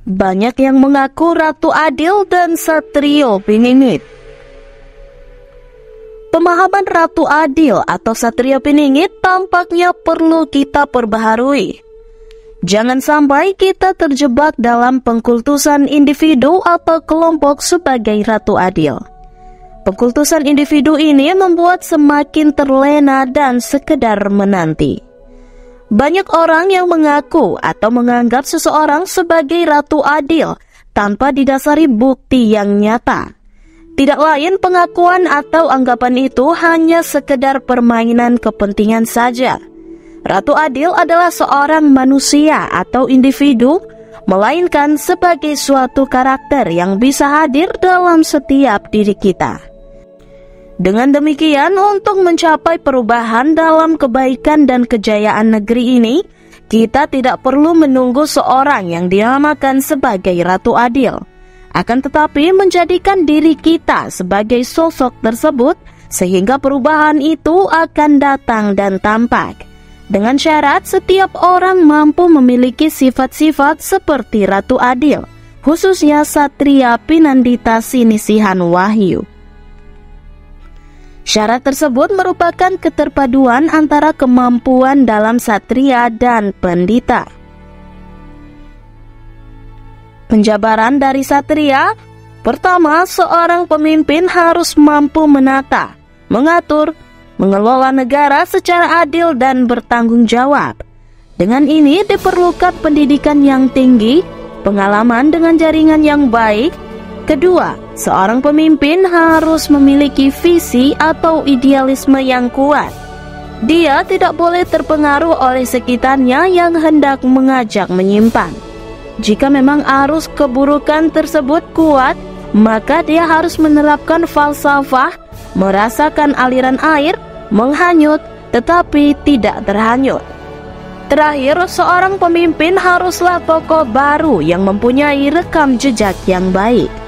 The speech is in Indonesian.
Banyak yang mengaku Ratu Adil dan Satrio Piningit. Pemahaman Ratu Adil atau Satrio Piningit tampaknya perlu kita perbaharui. Jangan sampai kita terjebak dalam pengkultusan individu atau kelompok sebagai Ratu Adil. Pengkultusan individu ini membuat semakin terlena dan sekedar menanti. Banyak orang yang mengaku atau menganggap seseorang sebagai Ratu Adil tanpa didasari bukti yang nyata. Tidak lain pengakuan atau anggapan itu hanya sekedar permainan kepentingan saja. Ratu Adil adalah seorang manusia atau individu, melainkan sebagai suatu karakter yang bisa hadir dalam setiap diri kita. Dengan demikian, untuk mencapai perubahan dalam kebaikan dan kejayaan negeri ini, kita tidak perlu menunggu seorang yang dinamakan sebagai Ratu Adil. Akan tetapi menjadikan diri kita sebagai sosok tersebut, sehingga perubahan itu akan datang dan tampak. Dengan syarat setiap orang mampu memiliki sifat-sifat seperti Ratu Adil, khususnya Satria Pinandita Sinisihan Wahyu. Syarat tersebut merupakan keterpaduan antara kemampuan dalam satria dan pendita. Penjabaran dari satria: pertama, seorang pemimpin harus mampu menata, mengatur, mengelola negara secara adil dan bertanggung jawab. Dengan ini diperlukan pendidikan yang tinggi, pengalaman dengan jaringan yang baik. Kedua, seorang pemimpin harus memiliki visi atau idealisme yang kuat. Dia tidak boleh terpengaruh oleh sekitarnya yang hendak mengajak menyimpang. Jika memang arus keburukan tersebut kuat, maka dia harus menerapkan falsafah, merasakan aliran air, menghanyut tetapi tidak terhanyut. Terakhir, seorang pemimpin haruslah tokoh baru yang mempunyai rekam jejak yang baik.